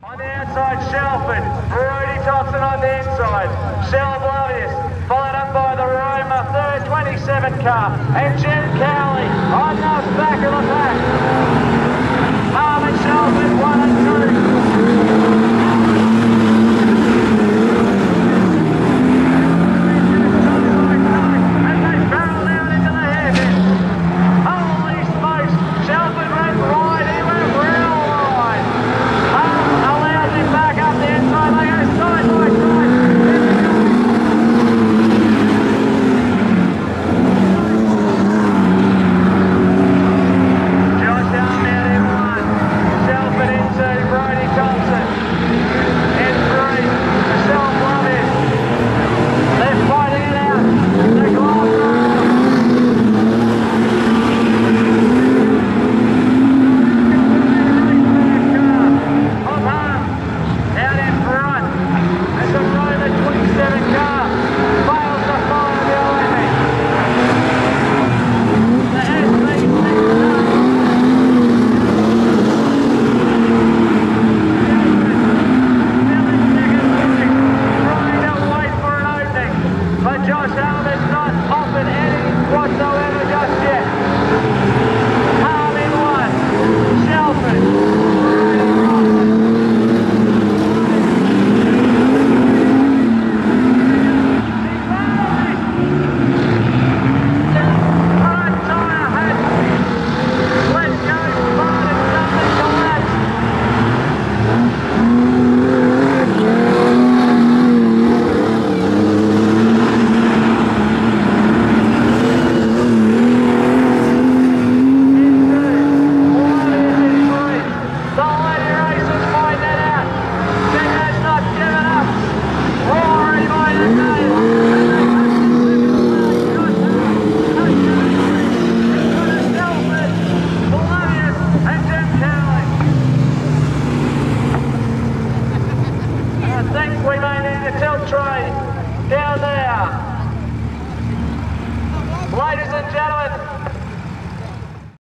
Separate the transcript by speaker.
Speaker 1: On the outside, Shelford. Rudy Thompson on the inside. Shelford followed up by the Roma 27 car. And Jim Cowley on the back of the pack. Harvey Shelford 1 and 2. And they barrel down into the hairpin. Holy smokes, Shelford went wide, he went real wide. Allows him back up the inside, they go side by side. Josh Allen out in one, Shelford in two, Brody Thompson in three, Michelle Blovin. They're fighting it out, the glass out in front, as the Roma 27 car fails to follow behind me. The SB6 car. Still in second place, trying to wait for an opening, but Josh Allen's not offered any whatsoever just yet. Harm in one, Shelford. Down there. Ladies and gentlemen,